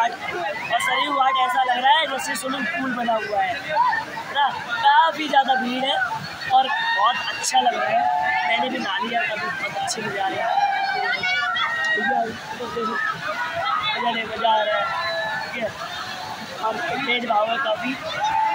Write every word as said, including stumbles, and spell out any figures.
घाट है और सरयू घाट ऐसा लग रहा है जैसे स्विमिंग पूल बना हुआ है ना। काफ़ी ज़्यादा भीड़ है और बहुत अच्छा लग रहा है। मैंने भी नहा लिया, काफ़ी बहुत अच्छे मजा आ रहे हैं। मजा ले मजा आ रहा है, ठीक है। और तेज भाव है काफ़ी।